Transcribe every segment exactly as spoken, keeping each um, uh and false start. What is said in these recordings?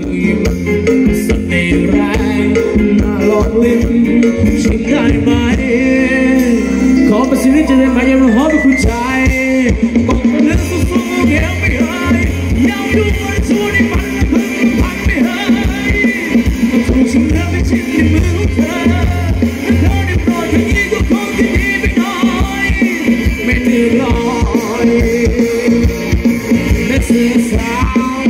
เสน่ห์แรงน่าหลอกลิ้นชิมได้ไหมขอประสิทธิ์จะได้ไหมยังหอมคุณใจบอกเรื่องสู้ๆแก้วไม่หายยาวดูวันชูนี่มันเพิ่งพันไม่หายถูกฉันเลือกไม่ชิมในมือของเธอเธอได้โปรดอย่างนี้ก็คงจะดีไปหน่อยไม่เดือดร้อนแม่เสียสาว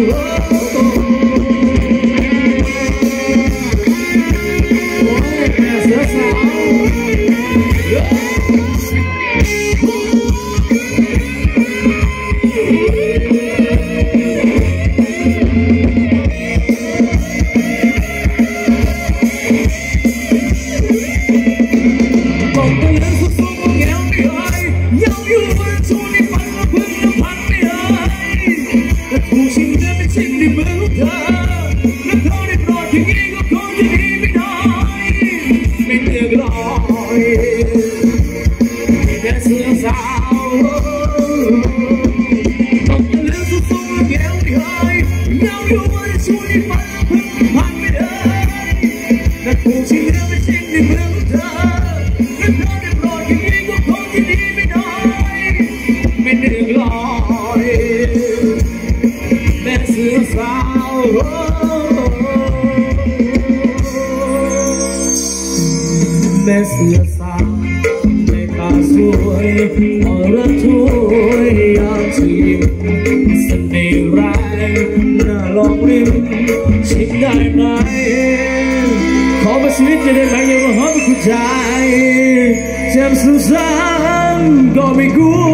แม่เสือสาวแม่ตาสวยอรช่วยยามชิมเสน่ห์แรงน่าลองลิ้มชิมได้ไหมขอประสิทธิ์จะได้ไหมยังมาหอมคุณใจเจ็บซ้ำๆก็ไม่กลัว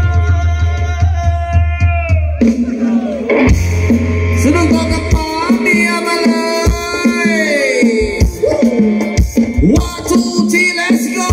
สนุกกับป๋าเมียมาเลยone two three let's go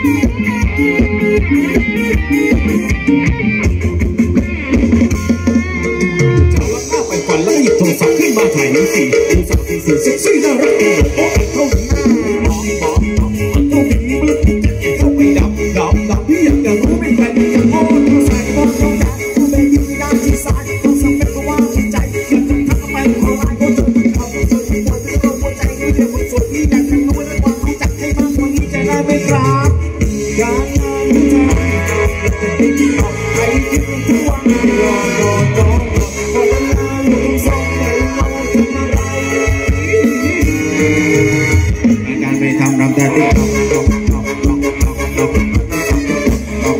เสี่ดูสาวที่สวยเซ็กซี่น่ารักโอ้เท่านี้มองมองมองเท่านี้มันจะเข้าไปดับดับดับพี่อยากจะรู้เป็นใครจะโอ้เธอใส่บอลเขาแดงเธอเป็นยืนด้านที่ซ้ายเธอสเปคก็ว่าที่ใจอยากจะทักไปขอไลน์ก็เจอเขาเจอที่หัวเธอก็หัวใจเรื่องคนสวยพี่อยากจะรู้และความรู้จักให้มากกว่านี้จะได้ไหมครับการงานที่ทำจะเป็นที่ออกใครที่เป็นทุกวันรอรอรอพอเวลาอยู่ตรงสองไปรอทำอะไรการไปทำรำแต่ติ๊กต๊อกต๊อกต๊อกต๊อกต๊อกต๊อก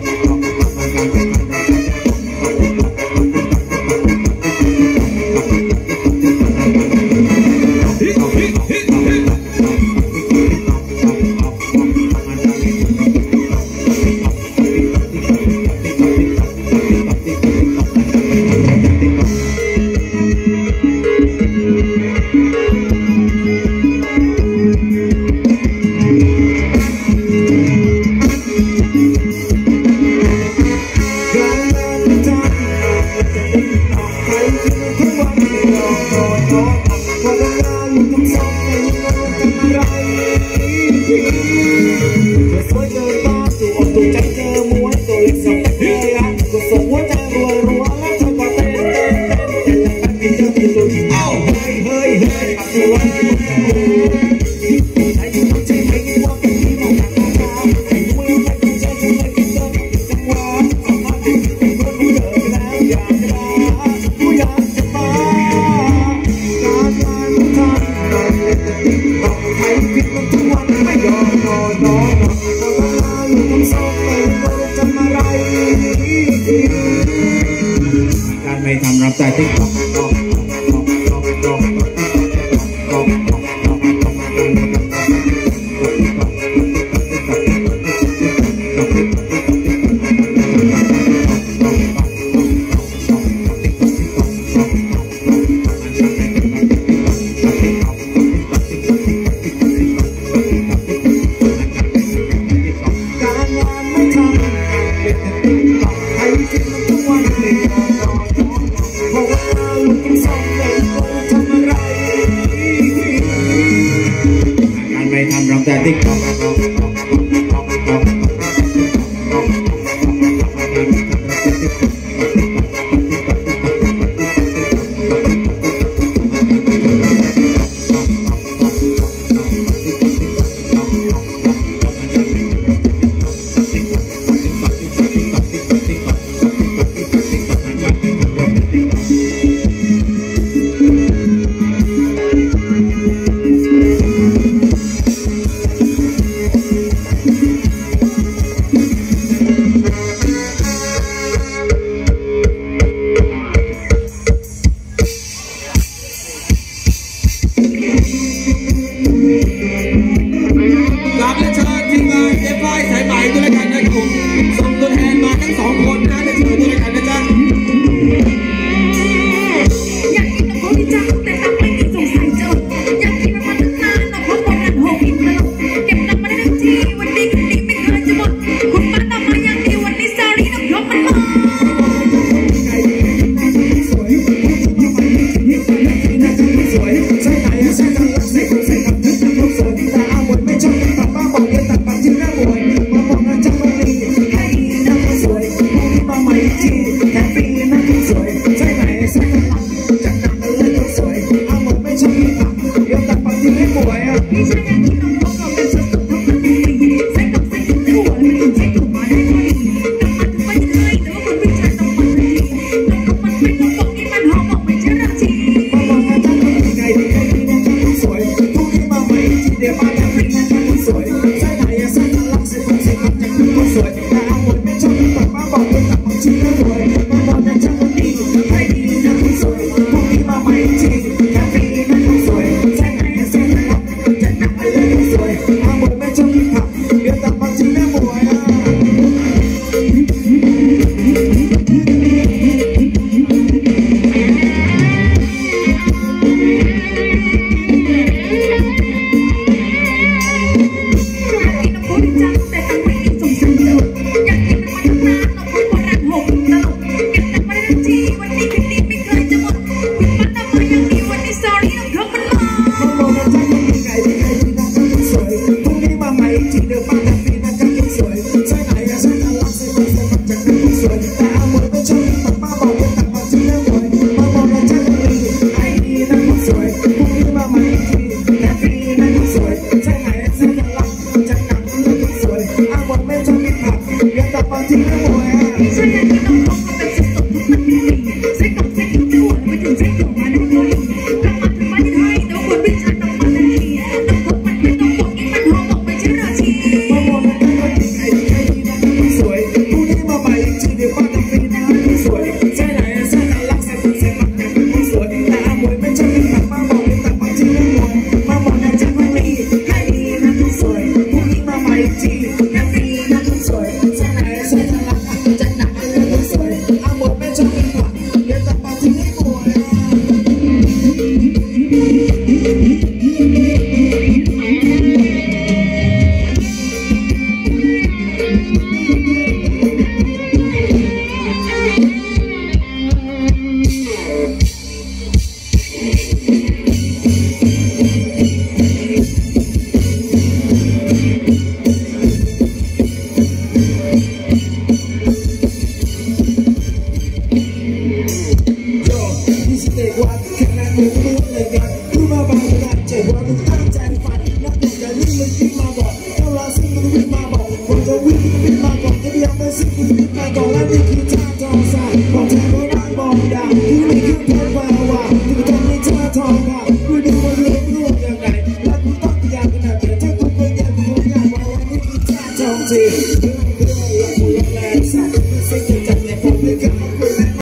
การไปทำรับแต่ติ๊กต๊อกต๊อกต๊อกต๊อกต๊อกต๊อกต๊อกการงานไม่ทำให้คิดทุกวันเลยเพราะว่าลูกโยนี่สิเด็กวัดแค่นั้นมึงรู้เลยกันรู้มาบางการเจ็บว่ามึงตั้งใจฝันนักเด็กจะรีบมึงวิ่งมาบอกถ้าเราซิ่งมึงวิ่งมาบอกผมจะวิ่งมึงวิ่งมาก่อนจะเดียวไม่ซิ่งมึงวิ่งมาก่อนและนี่คือใจ